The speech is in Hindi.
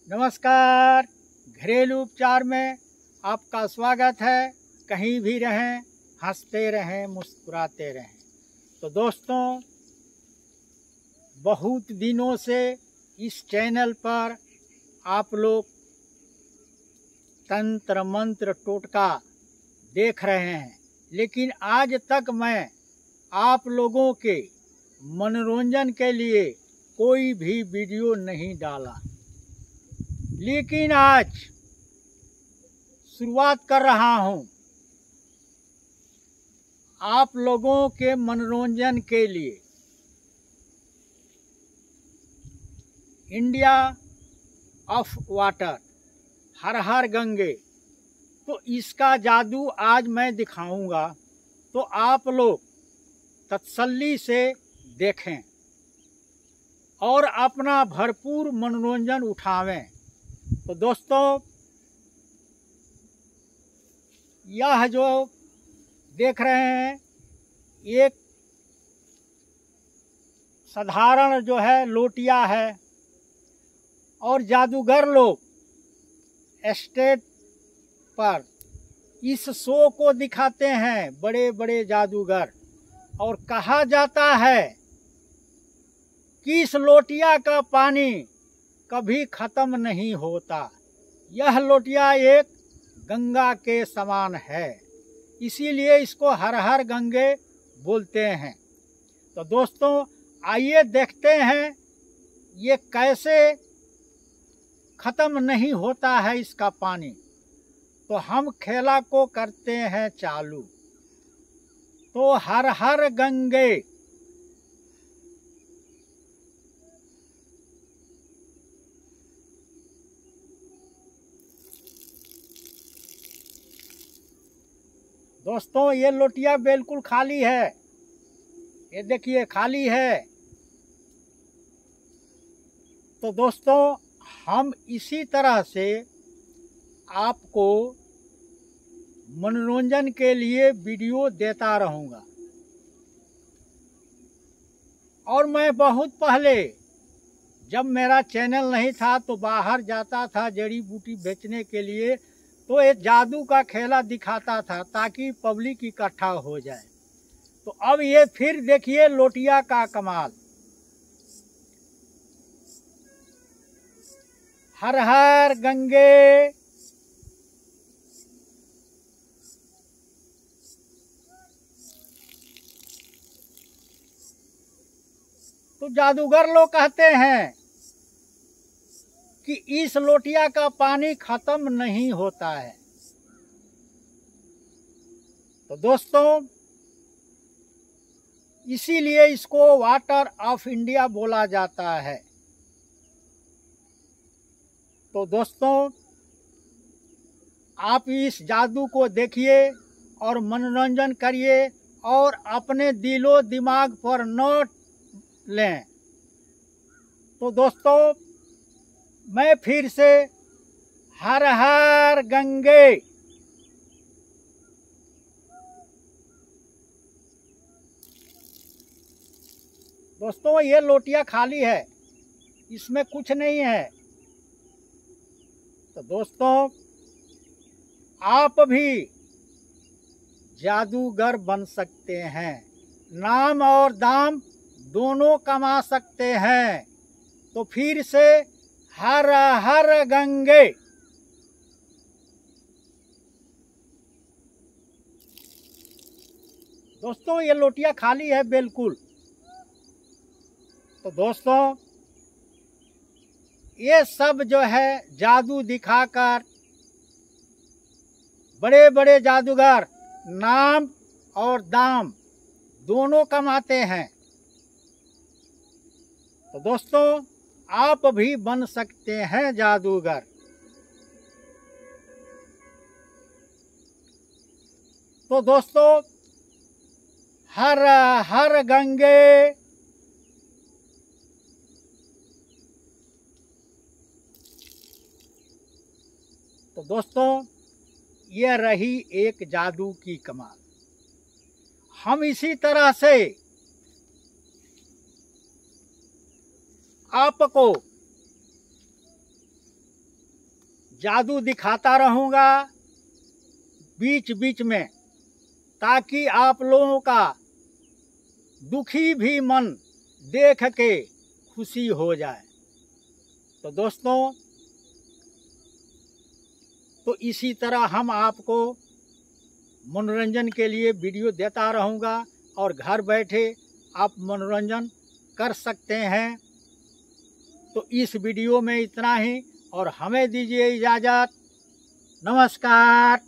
नमस्कार। घरेलू उपचार में आपका स्वागत है। कहीं भी रहें, हंसते रहें, मुस्कुराते रहें। तो दोस्तों, बहुत दिनों से इस चैनल पर आप लोग तंत्र मंत्र टोटका देख रहे हैं, लेकिन आज तक मैं आप लोगों के मनोरंजन के लिए कोई भी वीडियो नहीं डाला। लेकिन आज शुरुआत कर रहा हूं आप लोगों के मनोरंजन के लिए। इंडिया ऑफ वाटर, हर हर गंगे, तो इसका जादू आज मैं दिखाऊंगा, तो आप लोग तसल्ली से देखें और अपना भरपूर मनोरंजन उठावें। तो दोस्तों, यह जो देख रहे हैं, एक साधारण जो है लोटिया है, और जादूगर लोग स्टेज पर इस शो को दिखाते हैं, बड़े बड़े जादूगर। और कहा जाता है कि इस लोटिया का पानी कभी खत्म नहीं होता। यह लोटिया एक गंगा के समान है, इसीलिए इसको हर हर गंगे बोलते हैं। तो दोस्तों, आइए देखते हैं ये कैसे खत्म नहीं होता है इसका पानी। तो हम खेला को करते हैं चालू। तो हर हर गंगे, दोस्तों ये लोटिया बिल्कुल खाली है। ये देखिए खाली है। तो दोस्तों, हम इसी तरह से आपको मनोरंजन के लिए वीडियो देता रहूँगा। और मैं बहुत पहले, जब मेरा चैनल नहीं था, तो बाहर जाता था जड़ी बूटी बेचने के लिए, तो एक जादू का खेला दिखाता था ताकि पब्लिक इकट्ठा हो जाए। तो अब ये फिर देखिए लोटिया का कमाल। हर हर गंगे। तो जादूगर लोग कहते हैं कि इस लोटिया का पानी खत्म नहीं होता है। तो दोस्तों, इसीलिए इसको वाटर ऑफ इंडिया बोला जाता है। तो दोस्तों, आप इस जादू को देखिए और मनोरंजन करिए और अपने दिलो दिमाग पर नोट लें। तो दोस्तों, मैं फिर से हर हर गंगे। दोस्तों, ये लोटिया खाली है, इसमें कुछ नहीं है। तो दोस्तों, आप भी जादूगर बन सकते हैं, नाम और दाम दोनों कमा सकते हैं। तो फिर से हर हर गंगे। दोस्तों, ये लोटिया खाली है बिल्कुल। तो दोस्तों, ये सब जो है जादू दिखाकर बड़े बड़े जादूगर नाम और दाम दोनों कमाते हैं। तो दोस्तों, आप भी बन सकते हैं जादूगर। तो दोस्तों, हर हर गंगे। तो दोस्तों, यह रही एक जादू की कमाल। हम इसी तरह से आपको जादू दिखाता रहूँगा बीच बीच में, ताकि आप लोगों का दुखी भी मन देख के खुशी हो जाए। तो दोस्तों, तो इसी तरह हम आपको मनोरंजन के लिए वीडियो देता रहूँगा और घर बैठे आप मनोरंजन कर सकते हैं। तो इस वीडियो में इतना ही और हमें दीजिए इजाज़त। नमस्कार।